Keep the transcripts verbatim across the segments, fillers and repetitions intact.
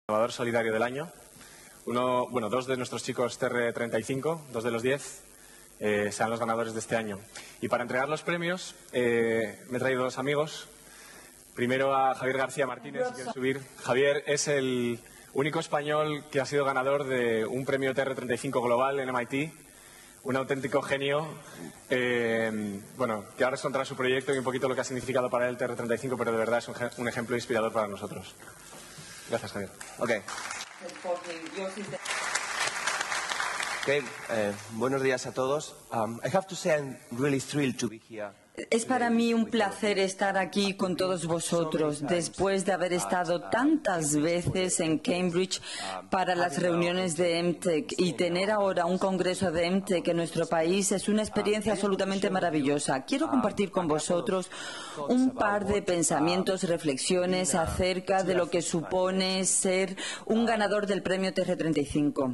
Innovador solidario del año. Uno, bueno, dos de nuestros chicos T R treinta y cinco, dos de los diez, eh, serán los ganadores de este año. Y para entregar los premios eh, me he traído dos amigos. Primero a Javier García Martínez, si quieres subir. Javier es el único español que ha sido ganador de un premio T R treinta y cinco global en M I T. Un auténtico genio, eh, bueno, que ahora os contará su proyecto y un poquito lo que ha significado para él el T R treinta y cinco, pero de verdad es un, un ejemplo inspirador para nosotros. Gracias, Javier. Okay. Okay, eh, buenos días a todos. Um, I have to say I'm really thrilled to be here. Es para mí un placer estar aquí con todos vosotros, después de haber estado tantas veces en Cambridge para las reuniones de M TEC, y tener ahora un congreso de M TEC en nuestro país es una experiencia absolutamente maravillosa. Quiero compartir con vosotros un par de pensamientos, reflexiones acerca de lo que supone ser un ganador del premio T R treinta y cinco.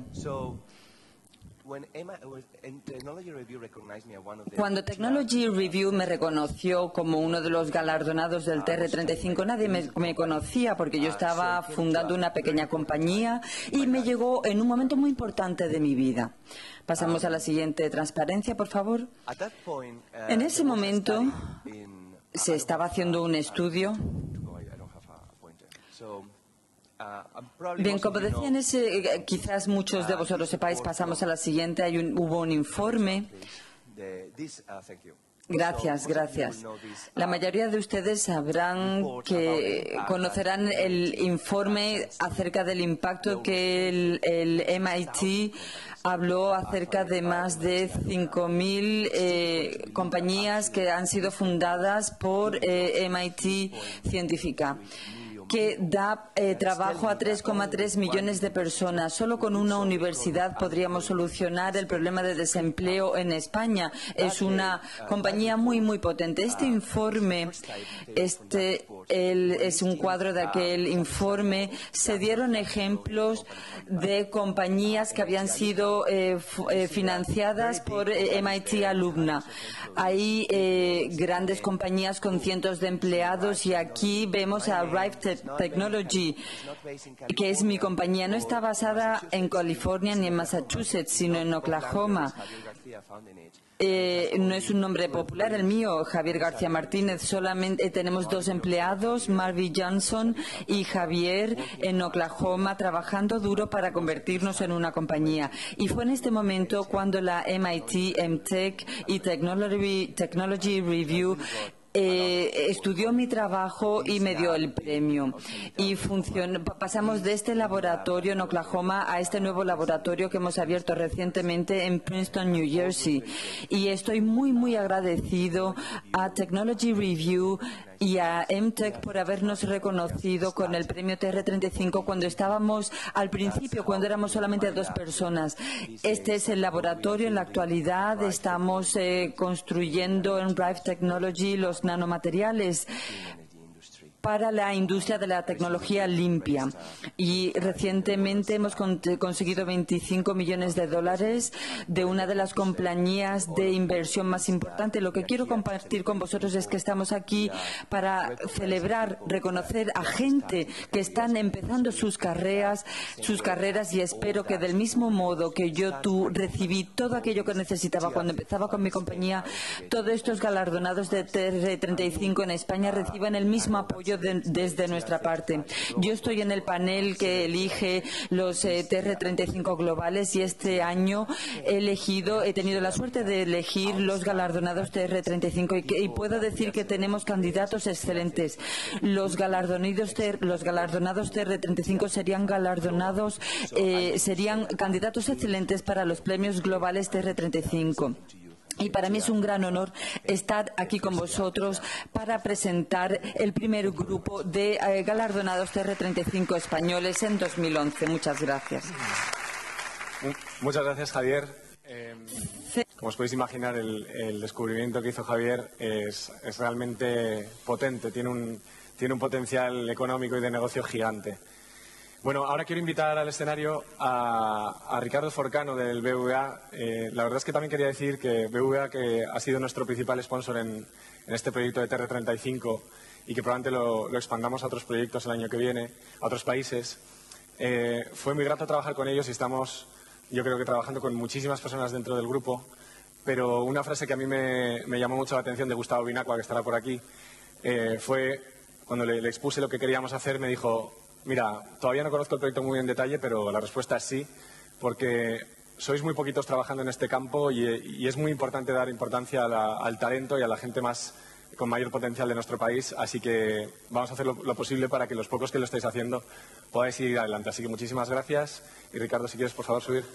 Cuando Technology Review me reconoció como uno de los galardonados del T R treinta y cinco, nadie me, me conocía porque yo estaba fundando una pequeña compañía y me llegó en un momento muy importante de mi vida. Pasamos a la siguiente transparencia, por favor. En ese momento se estaba haciendo un estudio. Bien, como decían, ese, quizás muchos de vosotros sepáis, pasamos a la siguiente, hay un, hubo un informe. Gracias, gracias. La mayoría de ustedes sabrán que conocerán el informe acerca del impacto que el, el M I T habló acerca de más de cinco mil eh, compañías que han sido fundadas por eh, M I T científica, que da eh, trabajo a tres coma tres millones de personas. Solo con una universidad podríamos solucionar el problema de desempleo en España. Es una compañía muy, muy potente. Este informe, este el, es un cuadro de aquel informe. Se dieron ejemplos de compañías que habían sido eh, eh, financiadas por eh, M I T Alumna. Hay eh, grandes compañías con cientos de empleados, y aquí vemos a Rive Technology, que es mi compañía. No está basada en California ni en Massachusetts, sino en Oklahoma. Eh, no es un nombre popular el mío, Javier García Martínez. Solamente tenemos dos empleados, Marvin Johnson y Javier, en Oklahoma, trabajando duro para convertirnos en una compañía. Y fue en este momento cuando la M I T, M TEC y Technology, Technology Review Eh, estudió mi trabajo y me dio el premio. Y funcionó, pasamos de este laboratorio en Oklahoma a este nuevo laboratorio que hemos abierto recientemente en Princeton, New Jersey. Y estoy muy, muy agradecido a Technology Review y a M TEC por habernos reconocido con el premio T R treinta y cinco cuando estábamos al principio, cuando éramos solamente dos personas. Este es el laboratorio. En la actualidad estamos eh, construyendo en Rive Technology los nanomateriales para la industria de la tecnología limpia. Y recientemente hemos con conseguido veinticinco millones de dólares de una de las compañías de inversión más importantes. Lo que quiero compartir con vosotros es que estamos aquí para celebrar, reconocer a gente que están empezando sus carreras, sus carreras y espero que del mismo modo que yo tú recibí todo aquello que necesitaba cuando empezaba con mi compañía, todos estos galardonados de T R treinta y cinco en España reciban el mismo apoyo De, desde nuestra parte. Yo estoy en el panel que elige los eh, T R treinta y cinco globales, y este año he elegido, he tenido la suerte de elegir los galardonados T R treinta y cinco, y, que, y puedo decir que tenemos candidatos excelentes. Los galardonados, los galardonados T R treinta y cinco serían galardonados, eh, serían candidatos excelentes para los premios globales T R treinta y cinco. Y para mí es un gran honor estar aquí con vosotros para presentar el primer grupo de eh, galardonados T R treinta y cinco españoles en dos mil once. Muchas gracias. Muchas gracias, Javier. Eh, como os podéis imaginar, el, el descubrimiento que hizo Javier es, es realmente potente. Tiene un, tiene un potencial económico y de negocio gigante. Bueno, ahora quiero invitar al escenario a, a Ricardo Forcano del B B V A. Eh, la verdad es que también quería decir que B B V A, que ha sido nuestro principal sponsor en, en este proyecto de T R treinta y cinco y que probablemente lo, lo expandamos a otros proyectos el año que viene, a otros países, Eh, fue muy grato trabajar con ellos y estamos, yo creo que trabajando con muchísimas personas dentro del grupo, pero una frase que a mí me, me llamó mucho la atención de Gustavo Binacqua, que estará por aquí, eh, fue cuando le, le expuse lo que queríamos hacer, me dijo, mira, todavía no conozco el proyecto muy en detalle, pero la respuesta es sí, porque sois muy poquitos trabajando en este campo y, y es muy importante dar importancia a la, al talento y a la gente más con mayor potencial de nuestro país, así que vamos a hacer lo, lo posible para que los pocos que lo estáis haciendo podáis ir adelante. Así que muchísimas gracias. Y Ricardo, si quieres, por favor, subir.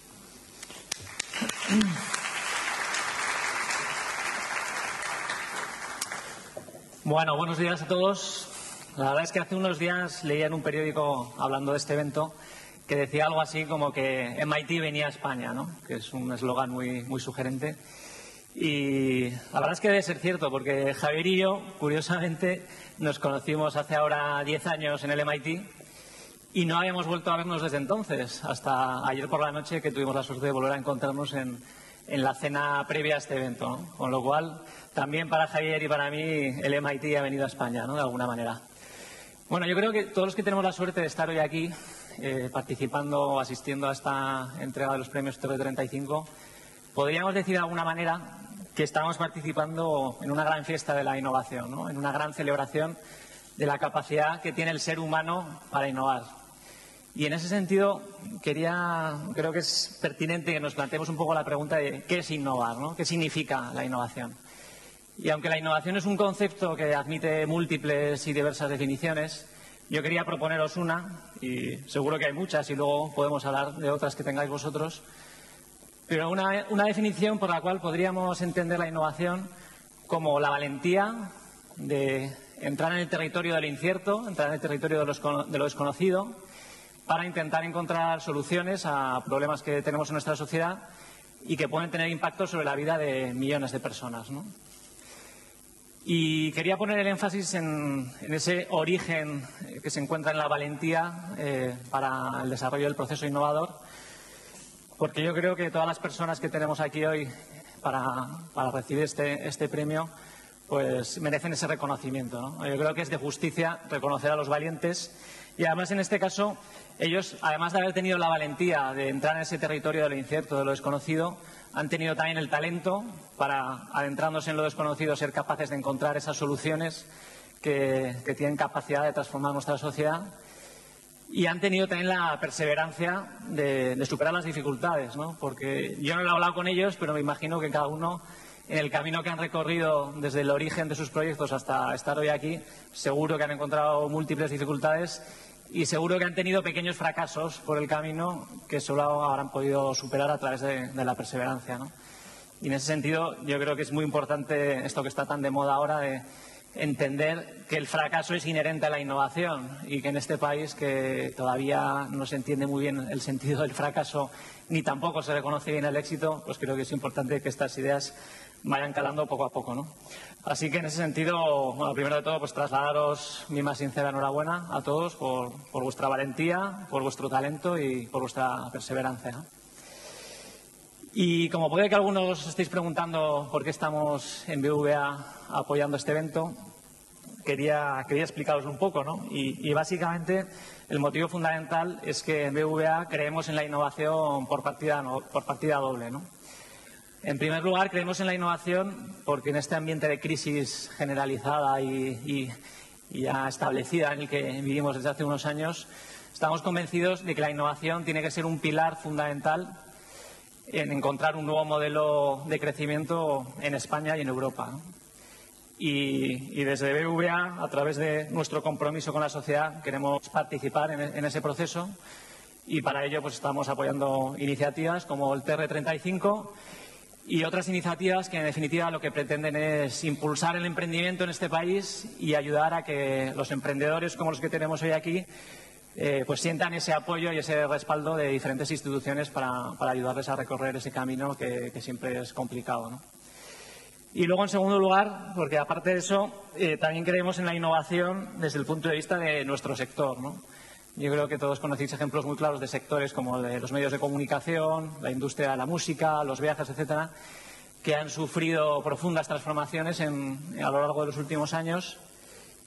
Bueno, buenos días a todos. La verdad es que hace unos días leía en un periódico, hablando de este evento, que decía algo así como que M I T venía a España, ¿no? Que es un eslogan muy, muy sugerente. Y la verdad es que debe ser cierto, porque Javier y yo, curiosamente, nos conocimos hace ahora diez años en el M I T y no habíamos vuelto a vernos desde entonces, hasta ayer por la noche, que tuvimos la suerte de volver a encontrarnos en, en la cena previa a este evento, ¿no? Con lo cual, también para Javier y para mí, el M I T ha venido a España, ¿no? De alguna manera. Bueno, yo creo que todos los que tenemos la suerte de estar hoy aquí, eh, participando o asistiendo a esta entrega de los premios T R treinta y cinco, podríamos decir de alguna manera que estamos participando en una gran fiesta de la innovación, ¿no? En una gran celebración de la capacidad que tiene el ser humano para innovar. Y en ese sentido, quería, creo que es pertinente que nos planteemos un poco la pregunta de qué es innovar, ¿no? ¿Qué significa la innovación? Y aunque la innovación es un concepto que admite múltiples y diversas definiciones, yo quería proponeros una, y seguro que hay muchas y luego podemos hablar de otras que tengáis vosotros, pero una, una definición por la cual podríamos entender la innovación como la valentía de entrar en el territorio del incierto, entrar en el territorio de, los, de lo desconocido, para intentar encontrar soluciones a problemas que tenemos en nuestra sociedad y que pueden tener impacto sobre la vida de millones de personas, ¿no? Y quería poner el énfasis en, en ese origen que se encuentra en la valentía eh, para el desarrollo del proceso innovador, porque yo creo que todas las personas que tenemos aquí hoy para, para recibir este, este premio pues merecen ese reconocimiento, ¿no? Yo creo que es de justicia reconocer a los valientes y además en este caso ellos, además de haber tenido la valentía de entrar en ese territorio de lo incierto, de lo desconocido, han tenido también el talento para, adentrándose en lo desconocido, ser capaces de encontrar esas soluciones que, que tienen capacidad de transformar nuestra sociedad. Y han tenido también la perseverancia de, de superar las dificultades, ¿no? Porque yo no he hablado con ellos, pero me imagino que cada uno, en el camino que han recorrido desde el origen de sus proyectos hasta estar hoy aquí, seguro que han encontrado múltiples dificultades y seguro que han tenido pequeños fracasos por el camino que solo habrán podido superar a través de, de la perseverancia, ¿no? Y en ese sentido yo creo que es muy importante esto que está tan de moda ahora de entender que el fracaso es inherente a la innovación y que en este país que todavía no se entiende muy bien el sentido del fracaso ni tampoco se reconoce bien el éxito, pues creo que es importante que estas ideas vayan calando poco a poco, ¿no? Así que en ese sentido, bueno, primero de todo, pues trasladaros mi más sincera enhorabuena a todos por, por vuestra valentía, por vuestro talento y por vuestra perseverancia, ¿no? Y como puede que algunos os estéis preguntando por qué estamos en B B V A apoyando este evento, quería, quería explicaros un poco, ¿no? Y, y básicamente el motivo fundamental es que en B B V A creemos en la innovación por partida, no, por partida doble, ¿no? En primer lugar, creemos en la innovación porque en este ambiente de crisis generalizada y, y, y ya establecida en el que vivimos desde hace unos años, estamos convencidos de que la innovación tiene que ser un pilar fundamental en encontrar un nuevo modelo de crecimiento en España y en Europa, ¿no? Y, y desde B B V A, a través de nuestro compromiso con la sociedad, queremos participar en, en ese proceso y para ello pues estamos apoyando iniciativas como el T R treinta y cinco y otras iniciativas que en definitiva lo que pretenden es impulsar el emprendimiento en este país y ayudar a que los emprendedores como los que tenemos hoy aquí Eh, pues sientan ese apoyo y ese respaldo de diferentes instituciones para, para ayudarles a recorrer ese camino que, que siempre es complicado, ¿no? Y luego, en segundo lugar, porque aparte de eso, eh, también creemos en la innovación desde el punto de vista de nuestro sector, ¿no? Yo creo que todos conocéis ejemplos muy claros de sectores como el de los medios de comunicación, la industria de la música, los viajes, etcétera, que han sufrido profundas transformaciones en, a lo largo de los últimos años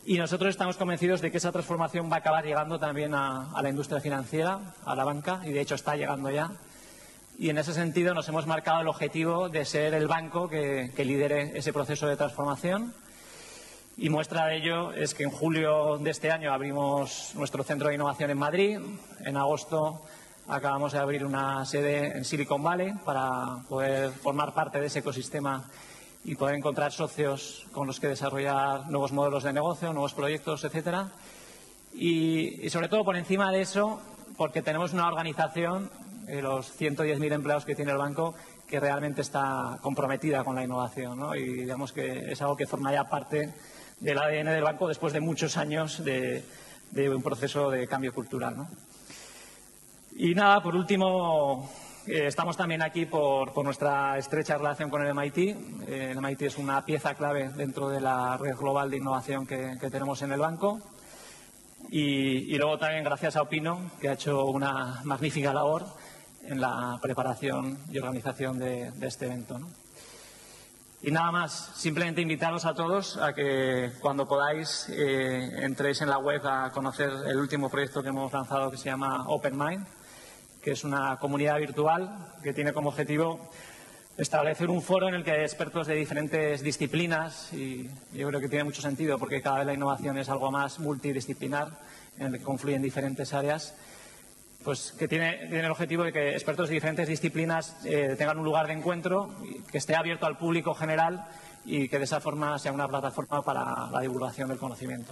Y nosotros estamos convencidos de que esa transformación va a acabar llegando también a, a la industria financiera, a la banca, y de hecho está llegando ya. Y en ese sentido nos hemos marcado el objetivo de ser el banco que, que lidere ese proceso de transformación. Y muestra de ello es que en julio de este año abrimos nuestro centro de innovación en Madrid. En agosto acabamos de abrir una sede en Silicon Valley para poder formar parte de ese ecosistema y poder encontrar socios con los que desarrollar nuevos modelos de negocio, nuevos proyectos, etcétera. Y, y sobre todo por encima de eso, porque tenemos una organización, eh, los ciento diez mil empleados que tiene el banco, que realmente está comprometida con la innovación, ¿no? Y digamos que es algo que forma ya parte del A D N del banco después de muchos años de, de un proceso de cambio cultural, ¿no? Y nada, por último, eh, estamos también aquí por, por nuestra estrecha relación con el M I T. Eh, el M I T es una pieza clave dentro de la red global de innovación que, que tenemos en el banco. Y, y luego también gracias a Opino, que ha hecho una magnífica labor en la preparación y organización de, de este evento, ¿no? Y nada más, simplemente invitaros a todos a que cuando podáis eh, entréis en la web a conocer el último proyecto que hemos lanzado que se llama Open Mind, que es una comunidad virtual que tiene como objetivo establecer un foro en el que hay expertos de diferentes disciplinas, y yo creo que tiene mucho sentido porque cada vez la innovación es algo más multidisciplinar en el que confluyen diferentes áreas, pues que tiene, tiene el objetivo de que expertos de diferentes disciplinas eh, tengan un lugar de encuentro que esté abierto al público general y que de esa forma sea una plataforma para la divulgación del conocimiento.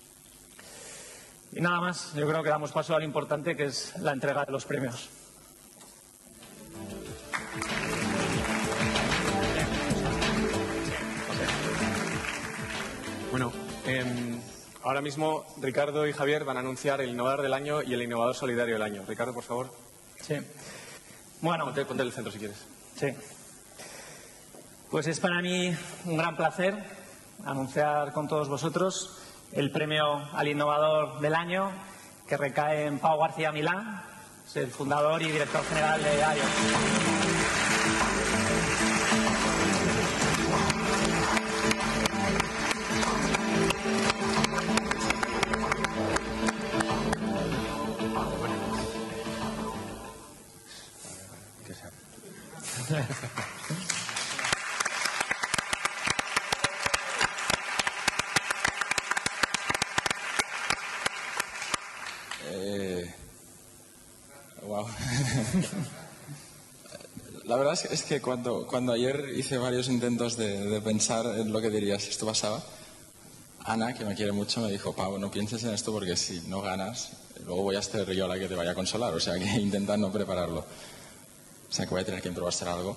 Y nada más, yo creo que damos paso a lo importante, que es la entrega de los premios. Bueno, eh, ahora mismo Ricardo y Javier van a anunciar el innovador del año y el innovador solidario del año. Ricardo, por favor. Sí. Bueno, Ponte, ponte el centro si quieres. Sí. Pues es para mí un gran placer anunciar con todos vosotros el premio al innovador del año, que recae en Pau García Milán, es el fundador y director general de iOS. Eh, wow. La verdad es que, es que cuando, cuando ayer hice varios intentos de, de pensar en lo que diría si esto pasaba, Ana, que me quiere mucho, me dijo: Pau, no pienses en esto porque si no ganas, luego voy a ser yo la que te vaya a consolar. O sea que intenta no prepararlo. O sea que voy a tener que improvisar algo.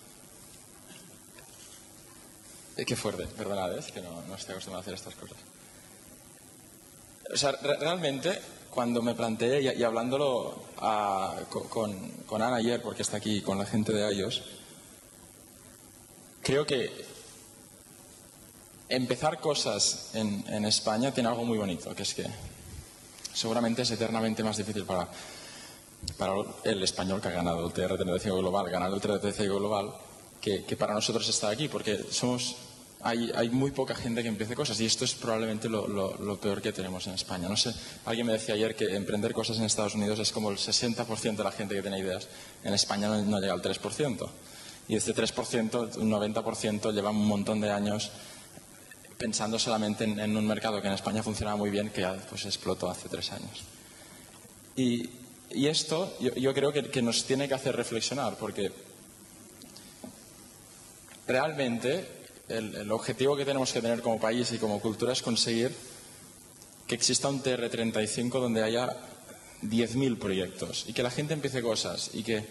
Eh, qué fuerte, perdonad, es que no, no estoy acostumbrado a hacer estas cosas. O sea, re realmente, cuando me planteé, y, y hablándolo a, con, con Ana ayer, porque está aquí con la gente de iOS, creo que empezar cosas en, en España tiene algo muy bonito, que es que seguramente es eternamente más difícil para, para el español que ha ganado el T R treinta y cinco Global, ganar el T R treinta y cinco Global, que, que para nosotros estar aquí, porque somos... Hay, hay muy poca gente que empiece cosas y esto es probablemente lo, lo, lo peor que tenemos en España. No sé, alguien me decía ayer que emprender cosas en Estados Unidos es como el sesenta por ciento de la gente que tiene ideas. En España no, no llega al tres por ciento. Y este tres por ciento, un noventa por ciento lleva un montón de años pensando solamente en, en un mercado que en España funcionaba muy bien, que ya pues, explotó hace tres años. Y, y esto yo, yo creo que, que nos tiene que hacer reflexionar, porque realmente... El, el objetivo que tenemos que tener como país y como cultura es conseguir que exista un T R treinta y cinco donde haya diez mil proyectos y que la gente empiece cosas y que,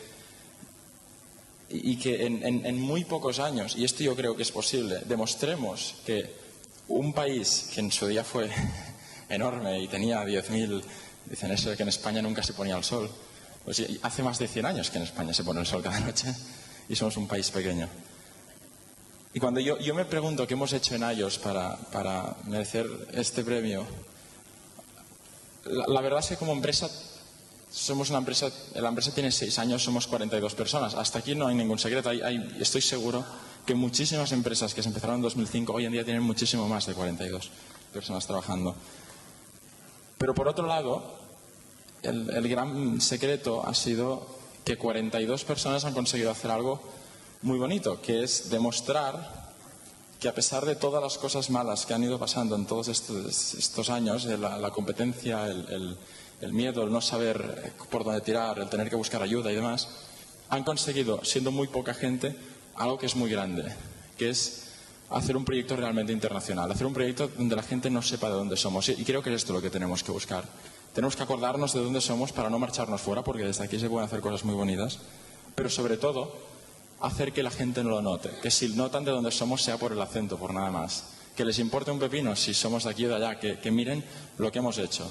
y que en, en, en muy pocos años, y esto yo creo que es posible, demostremos que un país que en su día fue enorme y tenía diez mil, dicen eso de que en España nunca se ponía el sol, pues hace más de cien años que en España se pone el sol cada noche y somos un país pequeño. Y cuando yo, yo me pregunto qué hemos hecho en iOS para, para merecer este premio, la, la verdad es que como empresa, somos una empresa, la empresa tiene seis años, somos cuarenta y dos personas. Hasta aquí no hay ningún secreto. Hay, hay, estoy seguro que muchísimas empresas que se empezaron en dos mil cinco hoy en día tienen muchísimo más de cuarenta y dos. personas trabajando. Pero por otro lado, el, el gran secreto ha sido que cuarenta y dos personas han conseguido hacer algo muy bonito, que es demostrar que a pesar de todas las cosas malas que han ido pasando en todos estos, estos años, la, la competencia, el, el, el miedo, el no saber por dónde tirar, el tener que buscar ayuda y demás, han conseguido, siendo muy poca gente, algo que es muy grande, que es hacer un proyecto realmente internacional, hacer un proyecto donde la gente no sepa de dónde somos. Y creo que es esto lo que tenemos que buscar. Tenemos que acordarnos de dónde somos para no marcharnos fuera, porque desde aquí se pueden hacer cosas muy bonitas, pero sobre todo hacer que la gente no lo note, que si notan de dónde somos sea por el acento, por nada más. Que les importe un pepino si somos de aquí o de allá, que, que miren lo que hemos hecho.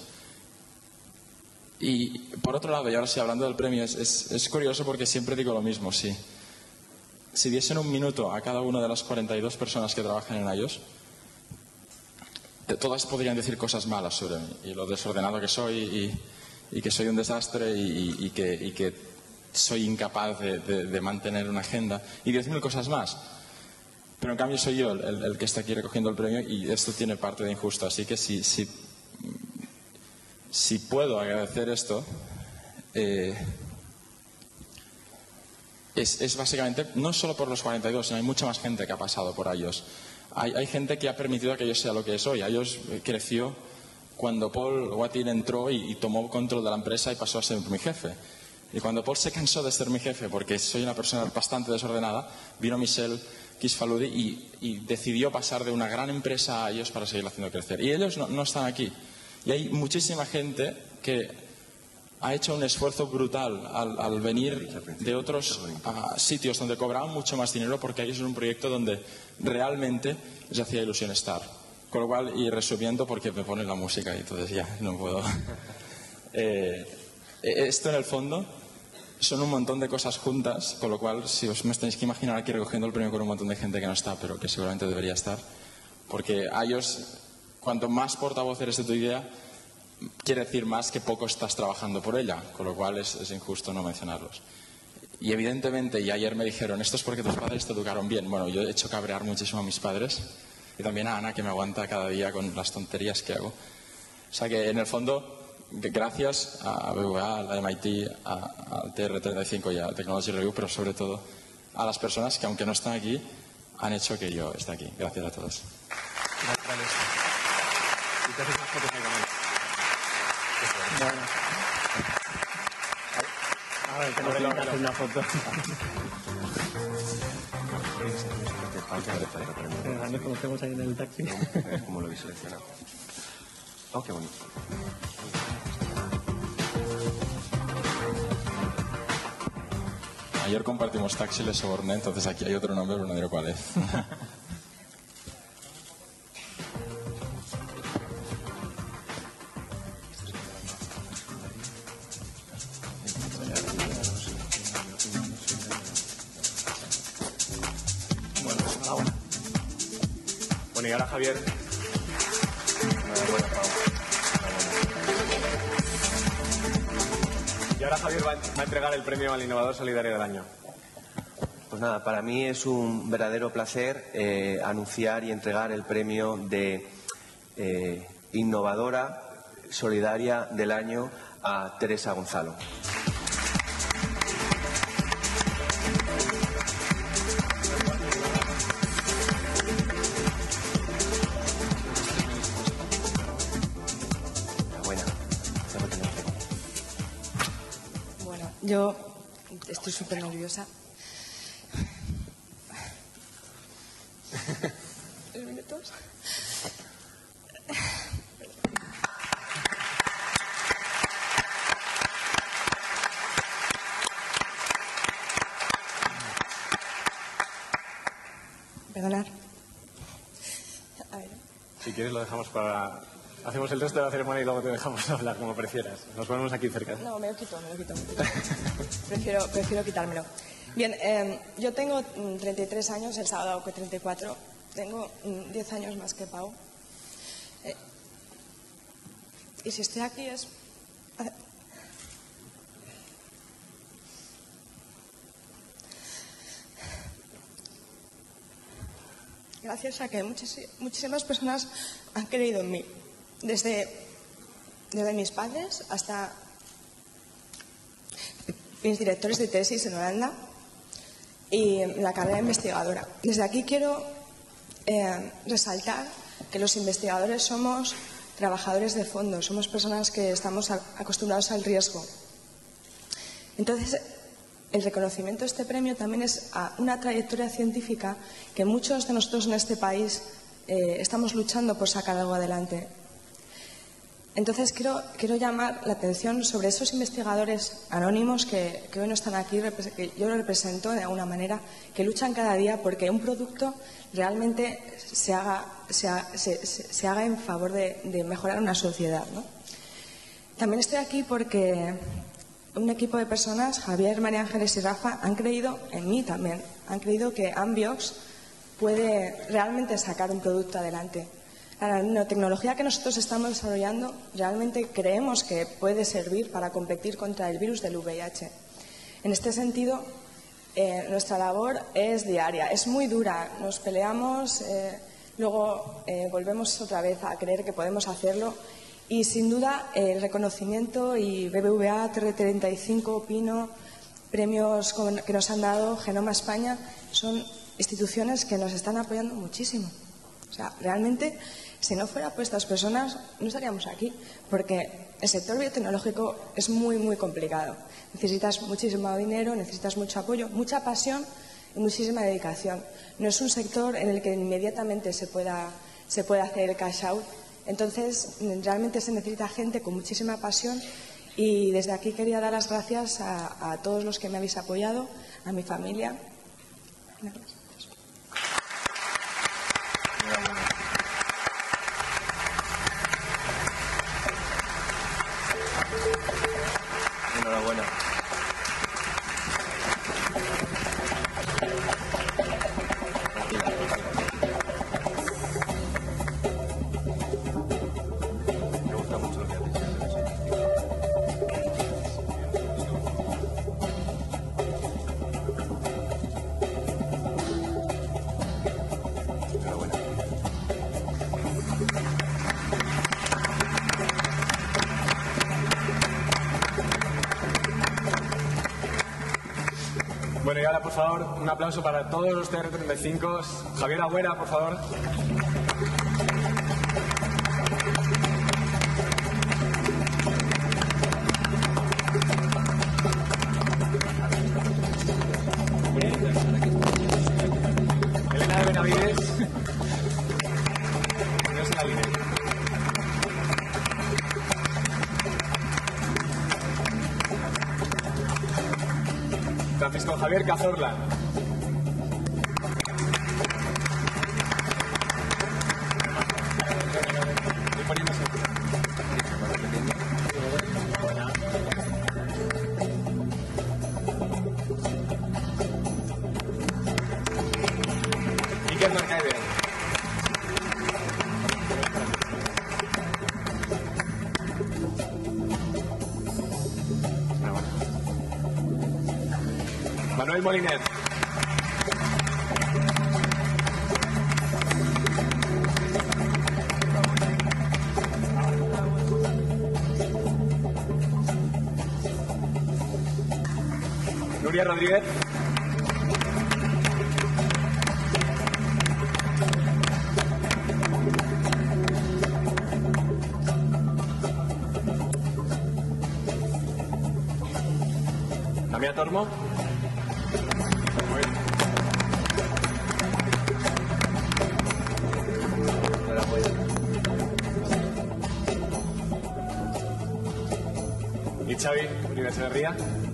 Y por otro lado, y ahora sí hablando del premio, es, es, es curioso porque siempre digo lo mismo, sí. Si diesen un minuto a cada una de las cuarenta y dos personas que trabajan en iOS, todas podrían decir cosas malas sobre mí, y lo desordenado que soy, y, y que soy un desastre, y, y, y que... Y que soy incapaz de, de, de mantener una agenda y diez mil cosas más. Pero en cambio soy yo el, el, el que está aquí recogiendo el premio y esto tiene parte de injusto. Así que si, si, si puedo agradecer esto, eh, es, es básicamente, no solo por los cuarenta y dos, sino hay mucha más gente que ha pasado por iOS. Hay, hay gente que ha permitido que iOS sea lo que es hoy. iOS creció cuando Paul Wattin entró y, y tomó control de la empresa y pasó a ser mi jefe. Y cuando Paul se cansó de ser mi jefe, porque soy una persona bastante desordenada, vino Michel Kisfaludi y, y decidió pasar de una gran empresa a iOS para seguir haciendo crecer. Y ellos no, no están aquí. Y hay muchísima gente que ha hecho un esfuerzo brutal al, al venir de otros uh, sitios donde cobraban mucho más dinero, porque iOS es un proyecto donde realmente les hacía ilusión estar. Con lo cual, y resumiendo, porque me ponen la música y entonces ya no puedo. eh, esto en el fondo son un montón de cosas juntas, con lo cual, si os me tenéis que imaginar aquí recogiendo el premio con un montón de gente que no está, pero que seguramente debería estar, porque iOS, cuanto más portavoz eres de tu idea, quiere decir más que poco estás trabajando por ella, con lo cual es, es injusto no mencionarlos. Y evidentemente, y ayer me dijeron, esto es porque tus padres te educaron bien. Bueno, yo he hecho cabrear muchísimo a mis padres y también a Ana, que me aguanta cada día con las tonterías que hago. O sea que, en el fondo, gracias a B B V A, a la M I T, al T R treinta y cinco y a Technology Review, pero sobre todo a las personas que, aunque no están aquí, han hecho que yo esté aquí. Gracias a todos. A ver, que nos tenemos que hacer una foto. Nos conocemos ahí en el taxi. Como lo habéis seleccionado. Oh, qué bonito. Ayer compartimos taxi, le soborné, entonces aquí hay otro nombre, pero no diré cuál es. Bueno, enhorabuena. Bueno, y ahora Javier. Y ahora Javier va a entregar el premio al innovador solidario del año. Pues nada, para mí es un verdadero placer eh, anunciar y entregar el premio de eh, innovadora solidaria del año a Teresa Gonzalo. Bueno, yo estoy súper nerviosa. ¿Tres minutos? Perdonar. A ver. Si quieres lo dejamos para... Hacemos el resto de la ceremonia y luego te dejamos hablar, como prefieras. Nos ponemos aquí cerca. No, me lo quito, me lo quito. Me lo quito. prefiero, prefiero quitármelo. Bien, eh, yo tengo mm, treinta y tres años, el sábado hago que treinta y cuatro. Tengo mm, diez años más que Pau. Eh, y si estoy aquí es... gracias a que muchis- muchísimas personas han creído en mí, desde, desde mis padres hasta mis directores de tesis en Holanda y la carrera investigadora. Desde aquí quiero eh, resaltar que los investigadores somos trabajadores de fondo, somos personas que estamos a- acostumbrados al riesgo. Entonces, el reconocimiento de este premio también es a una trayectoria científica que muchos de nosotros en este país eh, estamos luchando por sacar algo adelante. Entonces, quiero, quiero llamar la atención sobre esos investigadores anónimos que, que hoy no están aquí, que yo represento de alguna manera, que luchan cada día porque un producto realmente se haga, se, ha- se- se- se haga en favor de, de mejorar una sociedad, ¿no? También estoy aquí porque un equipo de personas, Javier, María Ángeles y Rafa, han creído en mí también. Han creído que Ambiox puede realmente sacar un producto adelante. La nanotecnología que nosotros estamos desarrollando realmente creemos que puede servir para competir contra el virus del V I H. En este sentido, eh, nuestra labor es diaria, es muy dura. Nos peleamos, eh, luego eh, volvemos otra vez a creer que podemos hacerlo. Y sin duda el reconocimiento y B B V A, T R treinta y cinco, Pino, premios con- que nos han dado Genoma España, son instituciones que nos están apoyando muchísimo. O sea, realmente, si no fuera por estas personas, no estaríamos aquí, porque el sector biotecnológico es muy, muy complicado. Necesitas muchísimo dinero, necesitas mucho apoyo, mucha pasión y muchísima dedicación. No es un sector en el que inmediatamente se pueda, se pueda hacer el cash out. Entonces, realmente se necesita gente con muchísima pasión y desde aquí quería dar las gracias a, a todos los que me habéis apoyado, a mi familia. Enhorabuena. Me gusta mucho lo que has dicho. Enhorabuena. Bueno, y ahora, por favor, un aplauso para todos los T R treinta y cinco. Javier Agüera, por favor. Elena de Benavides. No se la viene. Francisco Javier Cazorla. Estoy poniéndose. Iker Mercader. Manuel Molinet. Nuria Rodríguez. Damián Tormo. Y Xavi Uribe Echeverría.